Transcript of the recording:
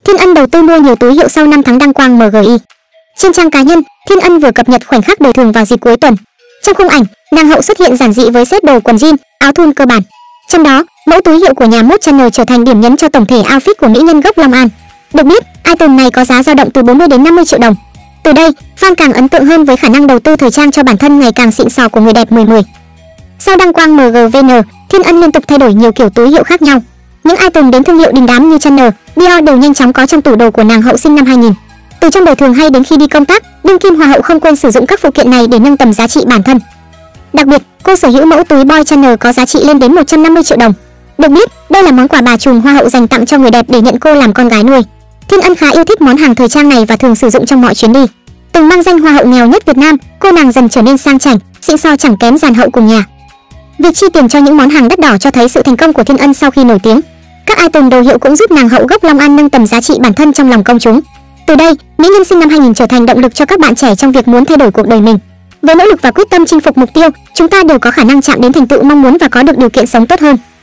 Thiên Ân đầu tư mua nhiều túi hiệu sau 5 tháng đăng quang MGI. Trên trang cá nhân, Thiên Ân vừa cập nhật khoảnh khắc đời thường vào dịp cuối tuần. Trong khung ảnh, nàng hậu xuất hiện giản dị với set đồ quần jean, áo thun cơ bản. Trong đó, mẫu túi hiệu của nhà mốt Chanel trở thành điểm nhấn cho tổng thể outfit của mỹ nhân gốc Long An. Được biết, item này có giá dao động từ 40 đến 50 triệu đồng. Từ đây, fan càng ấn tượng hơn với khả năng đầu tư thời trang cho bản thân ngày càng xịn sò của người đẹp 10/10. Sau đăng quang MGVN, Thiên Ân liên tục thay đổi nhiều kiểu túi hiệu khác nhau. Những item đến thương hiệu đình đám như Chanel, Dior đều nhanh chóng có trong tủ đồ của nàng hậu sinh năm 2000. Từ trong đời thường hay đến khi đi công tác, đương kim hoa hậu không quên sử dụng các phụ kiện này để nâng tầm giá trị bản thân. Đặc biệt, cô sở hữu mẫu túi Boy Chanel có giá trị lên đến 150 triệu đồng. Được biết, đây là món quà bà trùm hoa hậu dành tặng cho người đẹp để nhận cô làm con gái nuôi. Thiên Ân khá yêu thích món hàng thời trang này và thường sử dụng trong mọi chuyến đi. Từng mang danh hoa hậu nghèo nhất Việt Nam, cô nàng dần trở nên sang chảnh, xịn sò chẳng kém dàn hậu cùng nhà. Việc chi tiền cho những món hàng đắt đỏ cho thấy sự thành công của Thiên Ân sau khi nổi tiếng. Các item đồ hiệu cũng giúp nàng hậu gốc Long An nâng tầm giá trị bản thân trong lòng công chúng. Từ đây, mỹ nhân sinh năm 2000 trở thành động lực cho các bạn trẻ trong việc muốn thay đổi cuộc đời mình. Với nỗ lực và quyết tâm chinh phục mục tiêu, chúng ta đều có khả năng chạm đến thành tựu mong muốn và có được điều kiện sống tốt hơn.